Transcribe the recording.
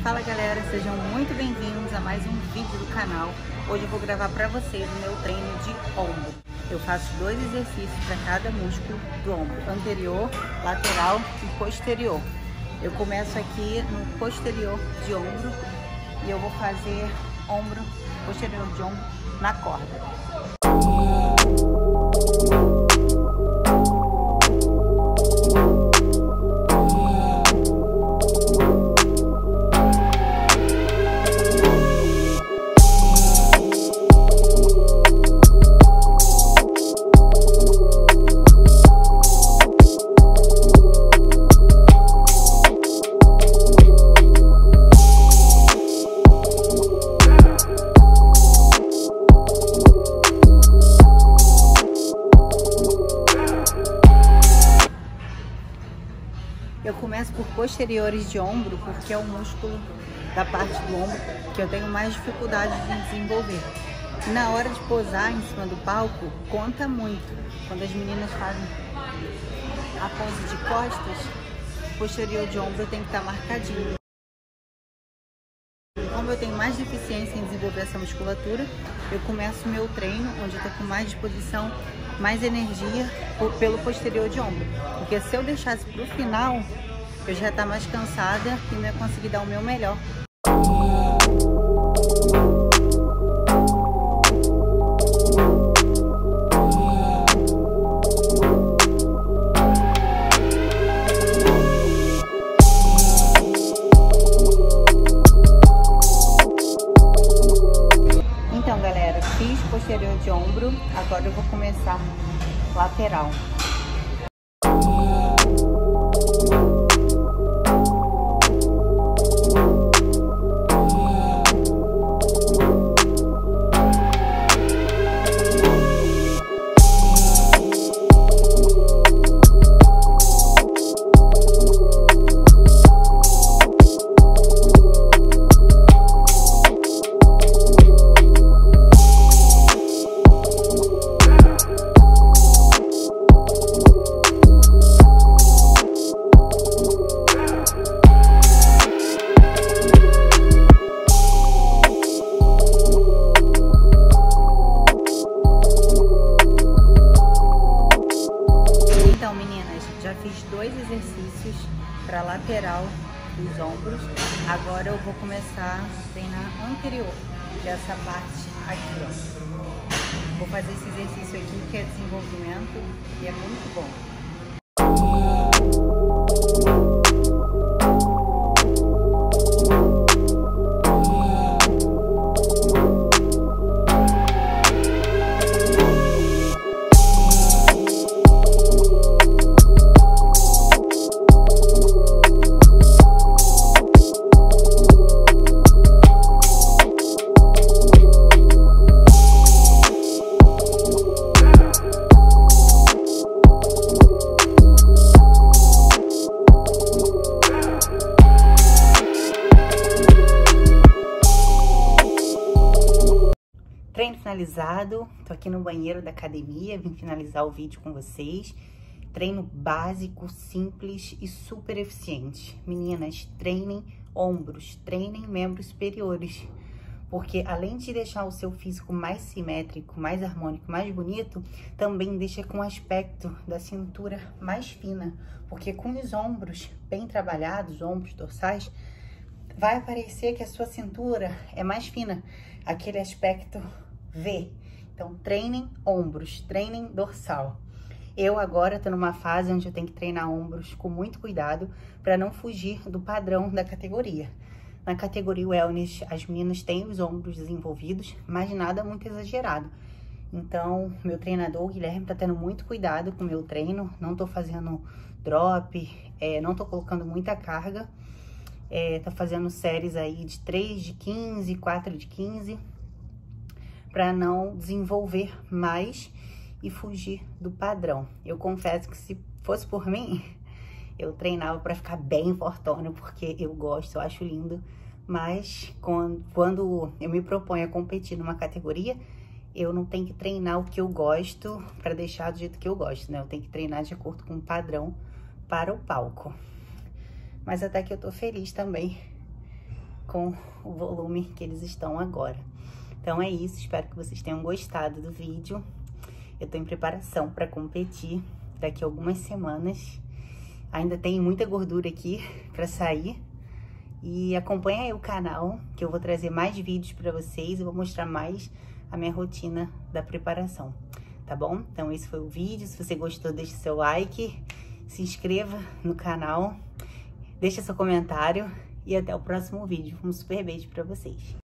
Fala galera, sejam muito bem-vindos a mais um vídeo do canal. Hoje eu vou gravar para vocês o meu treino de ombro. Eu faço 2 exercícios para cada músculo do ombro, anterior, lateral e posterior. Eu começo aqui no posterior de ombro e eu vou fazer ombro, posterior de ombro na corda. Eu começo por posteriores de ombro, porque é o músculo da parte do ombro que eu tenho mais dificuldade de desenvolver. Na hora de posar em cima do palco, conta muito. Quando as meninas fazem a pose de costas, o posterior de ombro tem que estar marcadinho. Como eu tenho mais deficiência em desenvolver essa musculatura, eu começo o meu treino, onde eu estou com mais disposição, mais energia pelo posterior de ombro. Porque se eu deixasse para o final, eu já estou mais cansada e não ia conseguir dar o meu melhor. Então galera, fiz posterior de ombro, agora eu vou começar lateral. Então meninas, já fiz 2 exercícios para lateral dos ombros. Agora eu vou começar a treinar anterior, que é essa parte aqui, ó. Vou fazer esse exercício aqui que é desenvolvimento e é muito bom. Treino finalizado, tô aqui no banheiro da academia, vim finalizar o vídeo com vocês. Treino básico, simples e super eficiente. Meninas, treinem ombros, treinem membros superiores. Porque além de deixar o seu físico mais simétrico, mais harmônico, mais bonito, também deixa com o aspecto da cintura mais fina. Porque com os ombros bem trabalhados, ombros dorsais, vai aparecer que a sua cintura é mais fina. Aquele aspecto V. Então, treinem ombros, treinem dorsal. Eu agora tô numa fase onde eu tenho que treinar ombros com muito cuidado para não fugir do padrão da categoria. Na categoria Wellness, as meninas têm os ombros desenvolvidos, mas nada muito exagerado. Então, meu treinador, o Guilherme, tá tendo muito cuidado com o meu treino. Não tô fazendo drop, não tô colocando muita carga. Tá fazendo séries aí de 3 de 15, 4 de 15, para não desenvolver mais e fugir do padrão. Eu confesso que se fosse por mim, eu treinava para ficar bem fortona, porque eu gosto, eu acho lindo, mas quando eu me proponho a competir numa categoria, eu não tenho que treinar o que eu gosto para deixar do jeito que eu gosto, né? Eu tenho que treinar de acordo com o padrão para o palco. Mas até que eu tô feliz também com o volume que eles estão agora. Então é isso, espero que vocês tenham gostado do vídeo. Eu tô em preparação para competir daqui a algumas semanas. Ainda tem muita gordura aqui para sair. E acompanha aí o canal, que eu vou trazer mais vídeos para vocês. Eu vou mostrar mais a minha rotina da preparação, tá bom? Então esse foi o vídeo. Se você gostou, deixe seu like, se inscreva no canal, deixe seu comentário e até o próximo vídeo. Um super beijo para vocês.